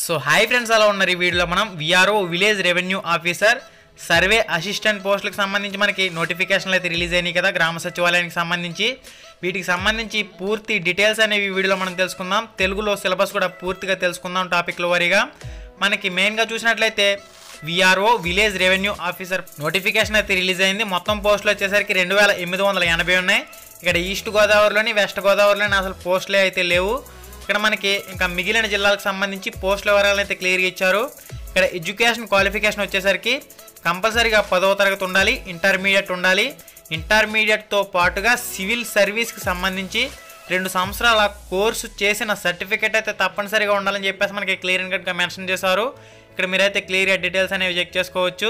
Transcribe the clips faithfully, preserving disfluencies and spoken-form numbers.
So hi friends, అలా ఉన్నారు. ఈ వీడియోలో మనం VRO village revenue officer survey assistant పోస్టులకు సంబంధించి మనకి నోటిఫికేషన్లు అయితే రిలీజ్ అయినాయి కదా, గ్రామ సచివాలయానికి సంబంధించి. వీటికి సంబంధించి పూర్తి డీటెయిల్స్ అనేవి ఈ వీడియోలో మనం తెలుసుకుందాం. తెలుగులో సిలబస్ కూడా పూర్తిగా తెలుసుకుందాం టాపిక్ల వారీగా. మనకి మెయిన్గా చూసినట్లయితే VRO village revenue officer notification అయితే రిలీజ్ అయింది. మొత్తం పోస్టులు వచ్చేసరికి రెండు వేల ఎనిమిది వందల ఎనభై ఉన్నాయి. ఇక్కడ ఈస్ట్ గోదావరిలోని వెస్ట్ గోదావరిలోని అసలు పోస్టులే అయితే లేవు. ఇక్కడ మనకి ఇంకా మిగిలిన జిల్లాలకు సంబంధించి పోస్టుల వివరాలు అయితే క్లియర్గా ఇచ్చారు. ఇక్కడ ఎడ్యుకేషన్ క్వాలిఫికేషన్ వచ్చేసరికి కంపల్సరీగా పదవ తరగతి ఉండాలి, ఇంటర్మీడియట్ ఉండాలి. ఇంటర్మీడియట్తో పాటుగా సివిల్ సర్వీస్కి సంబంధించి రెండు సంవత్సరాల కోర్సు చేసిన సర్టిఫికేట్ అయితే తప్పనిసరిగా ఉండాలని చెప్పేసి మనకి క్లియర్ అండ్ కట్గా మెన్షన్ చేశారు. ఇక్కడ మీరైతే క్లియర్గా డీటెయిల్స్ అనేవి చెక్ చేసుకోవచ్చు.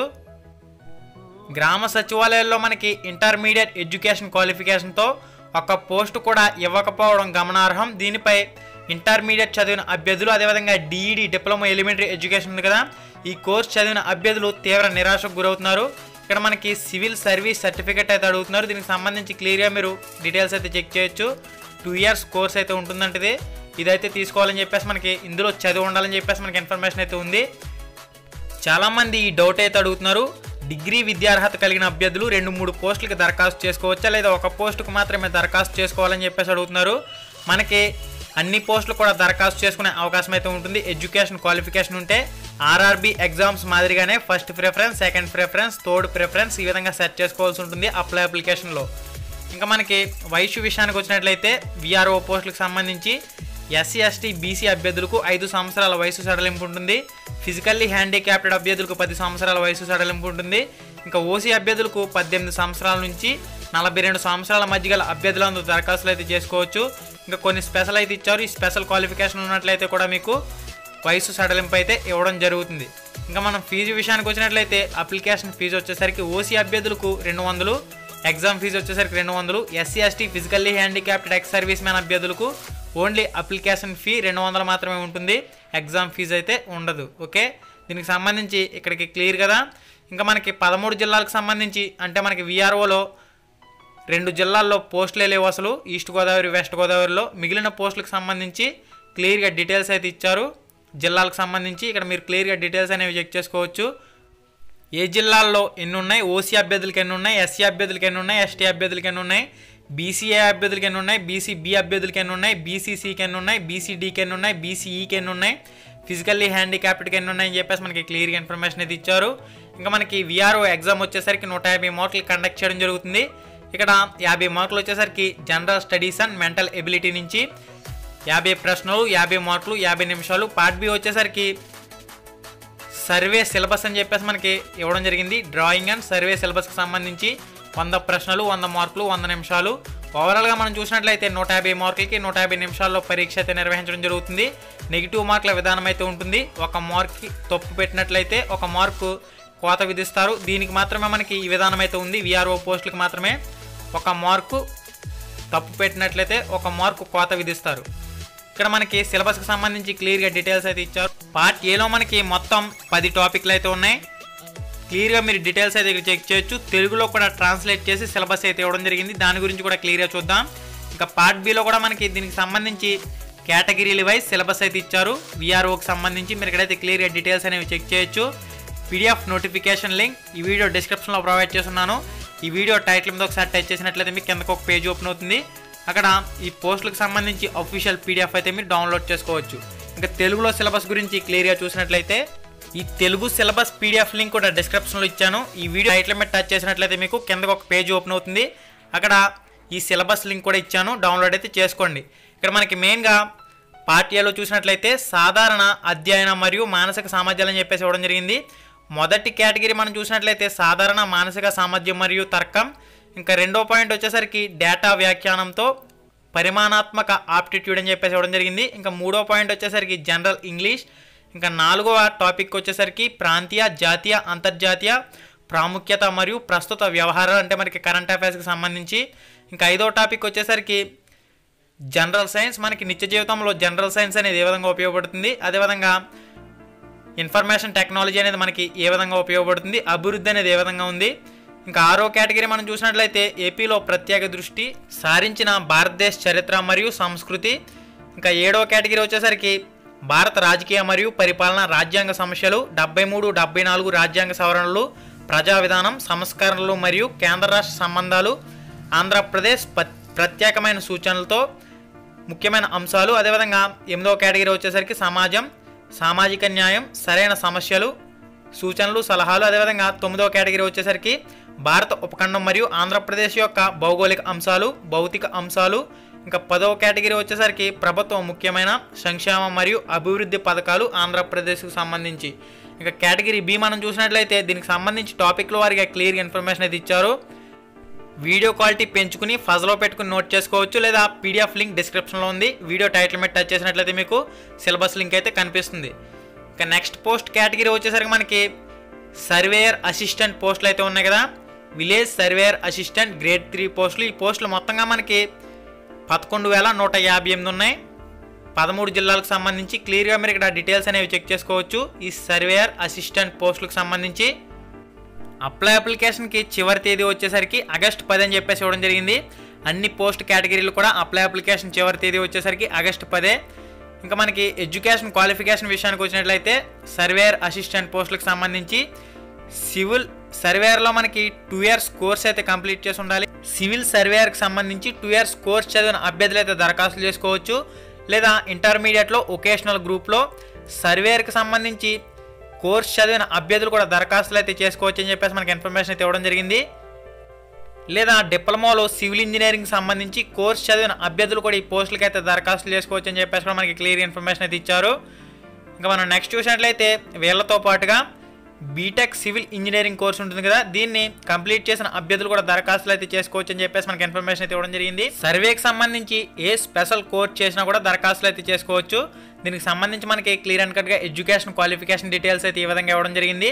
గ్రామ సచివాలయాల్లో మనకి ఇంటర్మీడియట్ ఎడ్యుకేషన్ క్వాలిఫికేషన్తో ఒక పోస్టు కూడా ఇవ్వకపోవడం గమనార్హం. దీనిపై ఇంటర్మీడియట్ చదివిన అభ్యర్థులు, అదేవిధంగా డిఈడి డిప్లొమా ఎలిమెంటరీ ఎడ్యుకేషన్ ఉంది కదా, ఈ కోర్స్ చదివిన అభ్యర్థులు తీవ్ర నిరాశకు గురవుతున్నారు. ఇక్కడ మనకి సివిల్ సర్వీస్ సర్టిఫికేట్ అయితే అడుగుతున్నారు. దీనికి సంబంధించి క్లియర్గా మీరు డీటెయిల్స్ అయితే చెక్ చేయొచ్చు. టూ ఇయర్స్ కోర్స్ అయితే ఉంటుందంటే ఇదైతే తీసుకోవాలని చెప్పేసి మనకి ఇందులో చదివి ఉండాలని చెప్పేసి మనకి ఇన్ఫర్మేషన్ అయితే ఉంది. చాలామంది ఈ డౌట్ అయితే అడుగుతున్నారు, డిగ్రీ విద్యార్హత కలిగిన అభ్యర్థులు రెండు మూడు పోస్టులకి దరఖాస్తు చేసుకోవచ్చా లేదా ఒక పోస్టుకు మాత్రమే దరఖాస్తు చేసుకోవాలని చెప్పేసి అడుగుతున్నారు. మనకి అన్ని పోస్టులు కూడా దరఖాస్తు చేసుకునే అవకాశం అయితే ఉంటుంది. ఎడ్యుకేషన్ క్వాలిఫికేషన్ ఉంటే ఆర్ఆర్బీ ఎగ్జామ్స్ మాదిరిగానే first preference, second preference, third preference ఈ విధంగా సెట్ చేసుకోవాల్సి ఉంటుంది అప్లై అప్లికేషన్లో. ఇంకా మనకి వయసు విషయానికి వచ్చినట్లయితే విఆర్ఓ పోస్టులకు సంబంధించి ఎస్సీ ఎస్టీ బీసీ అభ్యర్థులకు ఐదు సంవత్సరాల వయసు సడలింపు ఉంటుంది. ఫిజికల్లీ హ్యాండిక్యాప్టెడ్ అభ్యర్థులకు పది సంవత్సరాల వయసు సడలింపు ఉంటుంది. ఇంకా ఓసీ అభ్యర్థులకు పద్దెనిమిది సంవత్సరాల నుంచి నలభై రెండు సంవత్సరాల మధ్య గల అభ్యర్థులందరూ దరఖాస్తులు అయితే చేసుకోవచ్చు. ఇంకా కొన్ని స్పెషల్ అయితే ఇచ్చారు. ఈ స్పెషల్ క్వాలిఫికేషన్ ఉన్నట్లయితే కూడా మీకు వయసు సడలింపు అయితే ఇవ్వడం జరుగుతుంది. ఇంకా మనం ఫీజు విషయానికి వచ్చినట్లయితే అప్లికేషన్ ఫీజు వచ్చేసరికి ఓసీ అభ్యర్థులకు రెండు వందలు, ఎగ్జామ్ ఫీజు వచ్చేసరికి రెండు వందలు. SC ST physically handicapped ex serviceman అభ్యర్థులకు ఓన్లీ అప్లికేషన్ ఫీ రెండు వందలు మాత్రమే ఉంటుంది, ఎగ్జామ్ ఫీజు అయితే ఉండదు. ఓకే, దీనికి సంబంధించి ఇక్కడికి క్లియర్ కదా. ఇంకా మనకి పదమూడు జిల్లాలకు సంబంధించి అంటే మనకి విఆర్ఓలో రెండు జిల్లాల్లో పోస్టులే లేవు అసలు, ఈస్ట్ గోదావరి వెస్ట్ గోదావరిలో. మిగిలిన పోస్టులకు సంబంధించి క్లియర్గా డీటెయిల్స్ అయితే ఇచ్చారు జిల్లాలకు సంబంధించి. ఇక్కడ మీరు క్లియర్గా డీటెయిల్స్ అనేవి చెక్ చేసుకోవచ్చు. ఏ జిల్లాల్లో ఎన్ని ఉన్నాయి, ఓసీ అభ్యర్థులకి ఎన్ని ఉన్నాయి, ఎస్సీ అభ్యర్థులకి ఎన్ని ఉన్నాయి, ఎస్టీ అభ్యర్థులకి ఎన్ని ఉన్నాయి, బీసీఏ అభ్యర్థులకి ఎన్ని ఉన్నాయి, బీసీబీ అభ్యర్థులకి ఎన్ని ఉన్నాయి, బీసీసీకి ఎన్ని ఉన్నాయి, బీసీడీకి ఎన్ని ఉన్నాయి, బీసీఈకి ఎన్ని ఉన్నాయి, ఫిజికల్లీ హ్యాండిక్యాప్డ్కి ఎన్ని ఉన్నాయని చెప్పేసి మనకి క్లియర్గా ఇన్ఫర్మేషన్ అయితే ఇచ్చారు. ఇంకా మనకి విఆర్ఓ ఎగ్జామ్ వచ్చేసరికి నూట యాభై మార్కులు కండక్ట్ చేయడం జరుగుతుంది. ఇక్కడ యాభై మార్కులు వచ్చేసరికి general studies and mental ability నుంచి యాభై ప్రశ్నలు, యాభై మార్కులు, యాభై నిమిషాలు. పార్ట్ బి వచ్చేసరికి సర్వే సిలబస్ అని చెప్పేసి మనకి ఇవ్వడం జరిగింది. డ్రాయింగ్ అండ్ సర్వే సిలబస్కి సంబంధించి వంద ప్రశ్నలు, వంద మార్కులు, వంద నిమిషాలు. ఓవరాల్గా మనం చూసినట్లయితే నూట యాభై మార్కులకి నూట యాభై నిమిషాల్లో పరీక్ష అయితే నిర్వహించడం జరుగుతుంది. నెగిటివ్ మార్కుల విధానం అయితే ఉంటుంది. ఒక మార్క్కి తప్పు పెట్టినట్లయితే ఒక మార్కు కోత విధిస్తారు. దీనికి మాత్రమే మనకి ఈ విధానం అయితే ఉంది. విఆర్ఓ పోస్టులకు మాత్రమే ఒక మార్కు తప్పు పెట్టినట్లయితే ఒక మార్కు కోత విధిస్తారు. ఇక్కడ మనకి సిలబస్కి సంబంధించి క్లియర్గా డీటెయిల్స్ అయితే ఇచ్చారు. పార్ట్ ఏలో మనకి మొత్తం పది టాపిక్లు అయితే ఉన్నాయి. క్లియర్గా మీరు డీటెయిల్స్ అయితే ఇక్కడ చెక్ చేయొచ్చు. తెలుగులో కూడా ట్రాన్స్లేట్ చేసి సిలబస్ అయితే ఇవ్వడం జరిగింది. దాని గురించి కూడా క్లియర్గా చూద్దాం. ఇంకా పార్ట్ బిలో కూడా మనకి దీనికి సంబంధించి కేటగిరీల వైజ్ సిలబస్ అయితే ఇచ్చారు. విఆర్ఓకి సంబంధించి మీరు ఇక్కడైతే క్లియర్గా డీటెయిల్స్ అనేవి చెక్ చేయొచ్చు. పీడిఎఫ్ నోటిఫికేషన్ లింక్ ఈ వీడియో డిస్క్రిప్షన్లో ప్రొవైడ్ చేస్తున్నాను. ఈ వీడియో టైటిల్ మీద ఒకసారి టచ్ చేసినట్లయితే మీకు కిందకు ఒక పేజ్ ఓపెన్ అవుతుంది. అక్కడ ఈ పోస్టులకు సంబంధించి అఫీషియల్ పీడిఎఫ్ అయితే మీరు డౌన్లోడ్ చేసుకోవచ్చు. ఇంకా తెలుగులో సిలబస్ గురించి క్లియర్గా చూసినట్లయితే ఈ తెలుగు సిలబస్ పీడిఎఫ్ లింక్ కూడా డిస్క్రిప్షన్లో ఇచ్చాను. ఈ వీడియో టైటిల్ మీద టచ్ చేసినట్లయితే మీకు కిందకు ఒక పేజ్ ఓపెన్ అవుతుంది. అక్కడ ఈ సిలబస్ లింక్ కూడా ఇచ్చాను, డౌన్లోడ్ అయితే చేసుకోండి. ఇక్కడ మనకి మెయిన్గా పార్ట్ ఏలో చూసినట్లయితే సాధారణ అధ్యయన మరియు మానసిక సామర్థ్యాలని చెప్పేసి ఇవ్వడం జరిగింది. మొదటి కేటగిరీ మనం చూసినట్లయితే సాధారణ మానసిక సామర్థ్యం మరియు తర్కం. ఇంకా రెండో పాయింట్ వచ్చేసరికి డేటా వ్యాఖ్యానంతో పరిమాణాత్మక ఆప్టిట్యూడ్ అని చెప్పేసి ఇవ్వడం జరిగింది. ఇంకా మూడో పాయింట్ వచ్చేసరికి జనరల్ ఇంగ్లీష్. ఇంకా నాలుగవ టాపిక్ వచ్చేసరికి ప్రాంతీయ, జాతీయ, అంతర్జాతీయ ప్రాముఖ్యత మరియు ప్రస్తుత వ్యవహారాలు అంటే మనకి కరెంట్ అఫైర్స్కి సంబంధించి. ఇంకా ఐదో టాపిక్ వచ్చేసరికి జనరల్ సైన్స్. మనకి నిత్య జీవితంలో జనరల్ సైన్స్ అనేది ఏ విధంగా ఉపయోగపడుతుంది, అదేవిధంగా ఇన్ఫర్మేషన్ టెక్నాలజీ అనేది మనకి ఏ విధంగా ఉపయోగపడుతుంది, అభివృద్ధి అనేది ఏ విధంగా ఉంది. ఇంకా ఆరో కేటగిరీ మనం చూసినట్లయితే ఏపీలో ప్రత్యేక దృష్టి సారించిన భారతదేశ చరిత్ర మరియు సంస్కృతి. ఇంకా ఏడో కేటగిరీ వచ్చేసరికి భారత రాజకీయ మరియు పరిపాలన, రాజ్యాంగ సమస్యలు, డెబ్బై మూడు డెబ్బై నాలుగు రాజ్యాంగ సవరణలు, ప్రజా విధానం సంస్కరణలు మరియు కేంద్ర రాష్ట్ర సంబంధాలు, ఆంధ్రప్రదేశ్ ప్రత్యేకమైన సూచనలతో ముఖ్యమైన అంశాలు. అదేవిధంగా ఎనిమిదవ కేటగిరీ వచ్చేసరికి సమాజం, సామాజిక న్యాయం, సరైన సమస్యలు, సూచనలు, సలహాలు. అదేవిధంగా తొమ్మిదవ కేటగిరీ వచ్చేసరికి భారత ఉపఖండం మరియు ఆంధ్రప్రదేశ్ యొక్క భౌగోళిక అంశాలు, భౌతిక అంశాలు. ఇంకా పదవ కేటగిరీ వచ్చేసరికి ప్రభుత్వం ముఖ్యమైన సంక్షేమ మరియు అభివృద్ధి పథకాలు ఆంధ్రప్రదేశ్కు సంబంధించి. ఇంకా కేటగిరీ బి మనం చూసినట్లయితే దీనికి సంబంధించి టాపిక్లో వారికి క్లియర్గా ఇన్ఫర్మేషన్ అయితే ఇచ్చారు. వీడియో క్వాలిటీ పెంచుకుని ఫజ్లో పెట్టుకుని నోట్ చేసుకోవచ్చు, లేదా పీడిఎఫ్ లింక్ డిస్క్రిప్షన్లో ఉంది. వీడియో టైటిల్ మీద టచ్ చేసినట్లయితే మీకు సిలబస్ లింక్ అయితే కనిపిస్తుంది. ఇంకా నెక్స్ట్ పోస్ట్ కేటగిరీ వచ్చేసరికి మనకి సర్వేయర్ అసిస్టెంట్ పోస్టులు అయితే ఉన్నాయి కదా. Village surveyor assistant grade three పోస్టులు. ఈ పోస్టులు మొత్తంగా మనకి పదకొండు వేల నూట యాభై ఎనిమిది ఉన్నాయి. పదమూడు జిల్లాలకు సంబంధించి క్లియర్గా మీరు ఇక్కడ డీటెయిల్స్ అనేవి చెక్ చేసుకోవచ్చు. ఈ సర్వేయర్ అసిస్టెంట్ పోస్టులకు సంబంధించి అప్లై అప్లికేషన్కి చివరి తేదీ వచ్చేసరికి ఆగస్టు పది అని చెప్పేసి ఇవ్వడం జరిగింది. అన్ని పోస్ట్ కేటగిరీలు కూడా అప్లై అప్లికేషన్ చివరి తేదీ వచ్చేసరికి ఆగస్టు పదే. ఇంకా మనకి ఎడ్యుకేషన్ క్వాలిఫికేషన్ విషయానికి వచ్చినట్లయితే సర్వేయర్ అసిస్టెంట్ పోస్టులకు సంబంధించి సివిల్ సర్వేయర్లో మనకి టూ ఇయర్స్ కోర్స్ అయితే కంప్లీట్ చేసి ఉండాలి. సివిల్ సర్వేయర్కి సంబంధించి టూ ఇయర్స్ కోర్స్ చదివిన అభ్యర్థులు అయితే దరఖాస్తులు చేసుకోవచ్చు, లేదా ఇంటర్మీడియట్లో ఒకేషనల్ గ్రూప్లో సర్వేయర్కి సంబంధించి కోర్స్ చదివిన అభ్యర్థులు కూడా దరఖాస్తులు అయితే చేసుకోవచ్చు అని చెప్పేసి మనకి ఇన్ఫర్మేషన్ అయితే ఇవ్వడం జరిగింది. లేదా డిప్లొమాలో సివిల్ ఇంజనీరింగ్ సంబంధించి కోర్స్ చదివిన అభ్యర్థులు కూడా ఈ పోస్టులకి అయితే దరఖాస్తులు చేసుకోవచ్చు అని చెప్పేసి కూడా మనకి క్లియర్ ఇన్ఫర్మేషన్ అయితే ఇచ్చారు. ఇంకా మనం నెక్స్ట్ చూసినట్లయితే వీళ్ళతో పాటుగా బీటెక్ సివిల్ ఇంజనీరింగ్ కోర్స్ ఉంటుంది కదా, దీన్ని కంప్లీట్ చేసిన అభ్యర్థులు కూడా దరఖాస్తులు అయితే చేసుకోవచ్చు అని చెప్పేసి మనకి ఇన్ఫర్మేషన్ అయితే ఇవ్వడం జరిగింది. సర్వేకి సంబంధించి ఏ స్పెషల్ కోర్స్ చేసినా కూడా దరఖాస్తులు అయితే చేసుకోవచ్చు. దీనికి సంబంధించి మనకి క్లియర్ అండ్ కట్గా ఎడ్యుకేషన్ క్వాలిఫికేషన్ డీటెయిల్స్ అయితే ఈ విధంగా ఇవ్వడం జరిగింది.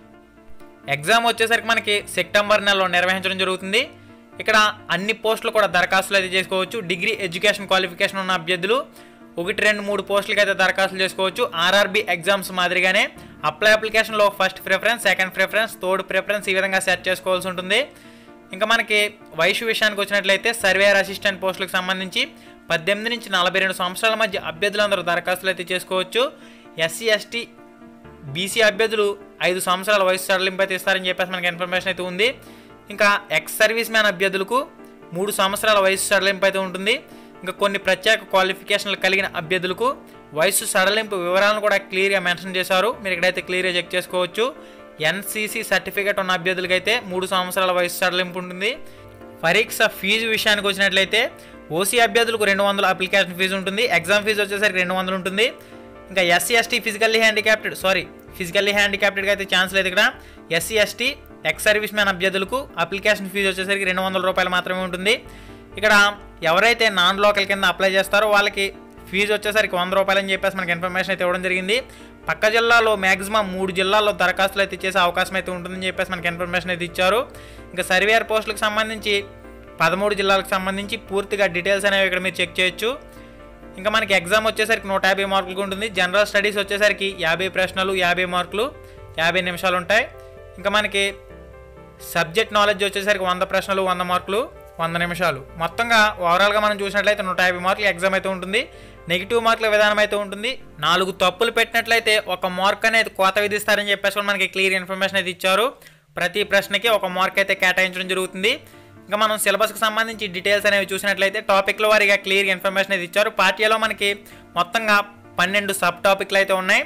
ఎగ్జామ్ వచ్చేసరికి మనకి సెప్టెంబర్ నెలలో నిర్వహించడం జరుగుతుంది. ఇక్కడ అన్ని పోస్టులు కూడా దరఖాస్తులు అయితే చేసుకోవచ్చు. డిగ్రీ ఎడ్యుకేషన్ క్వాలిఫికేషన్ ఉన్న అభ్యర్థులు ఒకటి రెండు మూడు పోస్టులకి అయితే దరఖాస్తులు చేసుకోవచ్చు. ఆర్ఆర్బీ ఎగ్జామ్స్ మాదిరిగానే అప్లై అప్లికేషన్లో first preference, second preference, third preference ఈ విధంగా సెట్ చేసుకోవాల్సి ఉంటుంది. ఇంకా మనకి వయసు విషయానికి వచ్చినట్లయితే సర్వేయర్ అసిస్టెంట్ పోస్టులకు సంబంధించి పద్దెనిమిది నుంచి నలభై రెండు సంవత్సరాల మధ్య అభ్యర్థులందరూ దరఖాస్తులు అయితే చేసుకోవచ్చు. ఎస్సీ ఎస్టీ బీసీ అభ్యర్థులు ఐదు సంవత్సరాల వయసు సడలింపు అయితే ఇస్తారని చెప్పేసి మనకి ఇన్ఫర్మేషన్ అయితే ఉంది. ఇంకా ఎక్స్ సర్వీస్ మ్యాన్ అభ్యర్థులకు మూడు సంవత్సరాల వయసు సడలింపు అయితే ఉంటుంది. ఇంకా కొన్ని ప్రత్యేక క్వాలిఫికేషన్లు కలిగిన అభ్యర్థులకు వయసు సడలింపు వివరాలను కూడా క్లియర్గా మెన్షన్ చేశారు. మీరు ఇక్కడైతే క్లియర్గా చెక్ చేసుకోవచ్చు. ఎన్సీసీ సర్టిఫికేట్ ఉన్న అభ్యర్థులకి అయితే మూడు సంవత్సరాల వయసు సడలింపు ఉంటుంది. పరీక్ష ఫీజు విషయానికి వచ్చినట్లయితే ఓసీ అభ్యర్థులకు రెండు వందల అప్లికేషన్ ఫీజు ఉంటుంది. ఎగ్జామ్ ఫీజు వచ్చేసరికి రెండు వందలు ఉంటుంది. ఇంకా SC ST physically handicapped sorry physically హ్యాండిక్యాప్టెడ్గా అయితే ఛాన్స్ లేదు. ఇక్కడ SC ST ex serviceman అభ్యర్థులకు అప్లికేషన్ ఫీజు వచ్చేసరికి రెండు వందల రూపాయలు మాత్రమే ఉంటుంది. ఇక్కడ ఎవరైతే నాన్ లోకల్ కింద అప్లై చేస్తారో వాళ్ళకి ఫీజు వచ్చేసరికి వంద రూపాయలు అని చెప్పేసి మనకి ఇన్ఫర్మేషన్ అయితే ఇవ్వడం జరిగింది. పక్క జిల్లాలో మ్యాక్సిమం మూడు జిల్లాల్లో దరఖాస్తులు అయితే చేసే అవకాశం అయితే ఉంటుందని చెప్పేసి మనకి ఇన్ఫర్మేషన్ అయితే ఇచ్చారు. ఇంకా సర్వేయర్ పోస్టులకు సంబంధించి పదమూడు జిల్లాలకు సంబంధించి పూర్తిగా డీటెయిల్స్ అనేవి ఇక్కడ మీరు చెక్ చేయొచ్చు. ఇంకా మనకి ఎగ్జామ్ వచ్చేసరికి నూట యాభై మార్కులకు ఉంటుంది. జనరల్ స్టడీస్ వచ్చేసరికి యాభై ప్రశ్నలు, యాభై మార్కులు, యాభై నిమిషాలు ఉంటాయి. ఇంకా మనకి సబ్జెక్ట్ నాలెడ్జ్ వచ్చేసరికి వంద ప్రశ్నలు, వంద మార్కులు, వంద నిమిషాలు. మొత్తంగా ఓవరాల్గా మనం చూసినట్లయితే నూట యాభై మార్కులు ఎగ్జామ్ అయితే ఉంటుంది. నెగిటివ్ మార్కుల విధానం అయితే ఉంటుంది. నాలుగు తప్పులు పెట్టినట్లయితే ఒక మార్క్ అనేది కోత విధిస్తారని చెప్పేసి మనకి క్లియర్ ఇన్ఫర్మేషన్ అయితే ఇచ్చారు. ప్రతి ప్రశ్నకి ఒక మార్క్ అయితే కేటాయించడం జరుగుతుంది. ఇంకా మనం సిలబస్కి సంబంధించి డీటెయిల్స్ అనేవి చూసినట్లయితే టాపిక్లో వారిగా క్లియర్ ఇన్ఫర్మేషన్ అయితే ఇచ్చారు. పార్ట్ ఏలో మనకి మొత్తంగా పన్నెండు సబ్ టాపిక్లు అయితే ఉన్నాయి.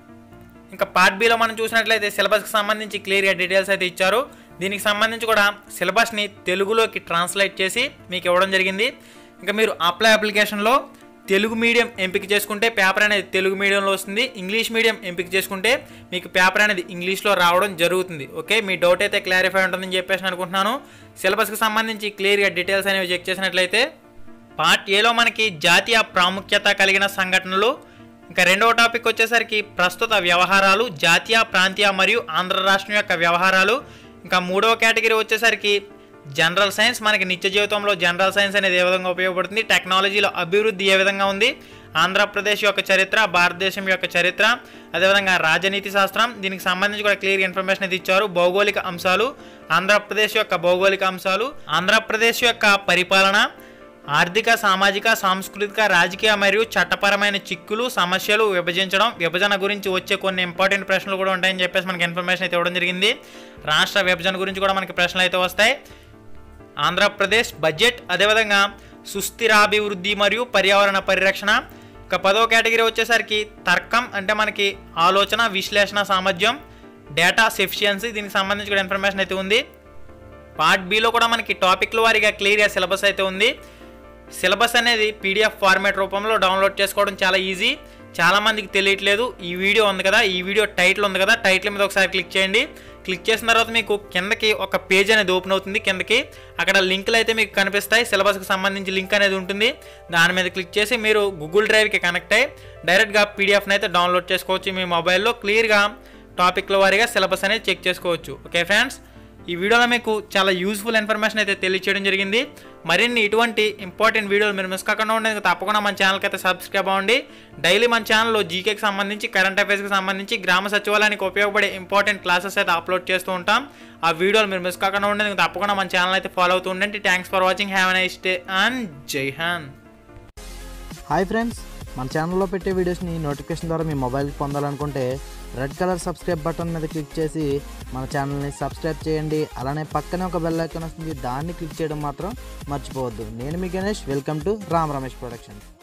ఇంకా పార్ట్ బిలో మనం చూసినట్లయితే సిలబస్కి సంబంధించి క్లియర్గా డీటెయిల్స్ అయితే ఇచ్చారు. దీనికి సంబంధించి కూడా సిలబస్ని తెలుగులోకి ట్రాన్స్లేట్ చేసి మీకు ఇవ్వడం జరిగింది. ఇంకా మీరు అప్లై అప్లికేషన్లో తెలుగు మీడియం ఎంపిక చేసుకుంటే పేపర్ అనేది తెలుగు మీడియంలో వస్తుంది. ఇంగ్లీష్ మీడియం ఎంపిక చేసుకుంటే మీకు పేపర్ అనేది ఇంగ్లీష్లో రావడం జరుగుతుంది. ఓకే, మీ డౌట్ అయితే క్లారిఫై ఉంటుందని చెప్పేసి అనుకుంటున్నాను. సిలబస్కి సంబంధించి క్లియర్గా డీటెయిల్స్ అనేవి చెక్ చేసినట్లయితే పార్ట్ ఏలో మనకి జాతీయ ప్రాముఖ్యత కలిగిన సంఘటనలు, ఇంకా రెండవ టాపిక్ వచ్చేసరికి ప్రస్తుత వ్యవహారాలు, జాతీయ ప్రాంతీయ మరియు ఆంధ్ర రాష్ట్రం యొక్క వ్యవహారాలు. ఇంకా మూడవ కేటగిరీ వచ్చేసరికి జనరల్ సైన్స్, మనకి నిత్య జీవితంలో జనరల్ సైన్స్ అనేది ఏ విధంగా ఉపయోగపడుతుంది, టెక్నాలజీలో అభివృద్ధి ఏ విధంగా ఉంది, ఆంధ్రప్రదేశ్ యొక్క చరిత్ర, భారతదేశం యొక్క చరిత్ర, అదేవిధంగా రాజనీతి శాస్త్రం, దీనికి సంబంధించి కూడా క్లియర్ ఇన్ఫర్మేషన్ అయితే ఇచ్చారు. భౌగోళిక అంశాలు, ఆంధ్రప్రదేశ్ యొక్క భౌగోళిక అంశాలు, ఆంధ్రప్రదేశ్ యొక్క పరిపాలన, ఆర్థిక, సామాజిక, సాంస్కృతిక, రాజకీయ మరియు చట్టపరమైన చిక్కులు, సమస్యలు, విభజించడం, విభజన గురించి వచ్చే కొన్ని ఇంపార్టెంట్ ప్రశ్నలు కూడా ఉంటాయని చెప్పేసి మనకి ఇన్ఫర్మేషన్ అయితే ఇవ్వడం జరిగింది. రాష్ట్ర విభజన గురించి కూడా మనకి ప్రశ్నలు అయితే వస్తాయి. ఆంధ్రప్రదేశ్ బడ్జెట్, అదేవిధంగా సుస్థిరాభివృద్ధి మరియు పర్యావరణ పరిరక్షణ. ఇక పదో కేటగిరీ వచ్చేసరికి తర్కం, అంటే మనకి ఆలోచన, విశ్లేషణ సామర్థ్యం, డేటా సెఫిషియన్సీ, దీనికి సంబంధించి కూడా ఇన్ఫర్మేషన్ అయితే ఉంది. పార్ట్ బిలో కూడా మనకి టాపిక్ల వారీగా క్లియర్గా సిలబస్ అయితే ఉంది. సిలబస్ అనేది పీడిఎఫ్ ఫార్మేట్ రూపంలో డౌన్లోడ్ చేసుకోవడం చాలా ఈజీ. చాలామందికి తెలియట్లేదు. ఈ వీడియో ఉంది కదా, ఈ వీడియో టైటిల్ ఉంది కదా, టైటిల్ మీద ఒకసారి క్లిక్ చేయండి. క్లిక్ చేసిన తర్వాత మీకు కిందకి ఒక పేజ్ అనేది ఓపెన్ అవుతుంది. కిందకి అక్కడ లింకులు అయితే మీకు కనిపిస్తాయి. సిలబస్కి సంబంధించి లింక్ అనేది ఉంటుంది. దాని మీద క్లిక్ చేసి మీరు గూగుల్ డ్రైవ్కి కనెక్ట్ అయ్యి డైరెక్ట్గా పీడిఎఫ్ని అయితే డౌన్లోడ్ చేసుకోవచ్చు. మీ మొబైల్లో క్లియర్గా టాపిక్ల వారీగా సిలబస్ అనేది చెక్ చేసుకోవచ్చు. ఓకే ఫ్రెండ్స్, ఈ వీడియోలో మీకు చాలా యూస్ఫుల్ ఇన్ఫర్మేషన్ అయితే తెలియచేయడం జరిగింది. మరిన్ని ఇటువంటి ఇంపార్టెంట్ వీడియోలు మీరు మిస్ కాకుండా ఉండేందుకు తప్పకుండా మన ఛానల్కి అయితే సబ్స్క్రైబ్ అవ్వండి. డైలీ మన ఛానల్లో జీకేకి సంబంధించి, కరెంట్ అఫైర్స్కి సంబంధించి, గ్రామ సచివాలయానికి ఉపయోగపడే ఇంపార్టెంట్ క్లాసెస్ అయితే అప్లోడ్ చేస్తూ ఉంటాం. ఆ వీడియోలు మీరు మిస్ కాకుండా ఉండేందుకు తప్పకుండా మన ఛానల్ అయితే ఫాలో అవుతూ ఉండండి. Thanks for watching. Have a nice day and జై హింద్. హాయ్ ఫ్రెండ్స్, మన ఛానల్లో పెట్టే వీడియోస్ని నోటిఫికేషన్ ద్వారా మీ మొబైల్కి పొందాలనుకుంటే రెడ్ కలర్ సబ్స్క్రైబ్ బటన్ మీద క్లిక్ చేసి మన ఛానల్ని సబ్స్క్రైబ్ చేయండి. అలానే పక్కనే ఒక బెల్ ఐకాన్ వస్తుంది, దాన్ని క్లిక్ చేయడం మాత్రం మర్చిపోవద్దు. నేను మీ Ganesh, welcome to Ram Ramesh productions.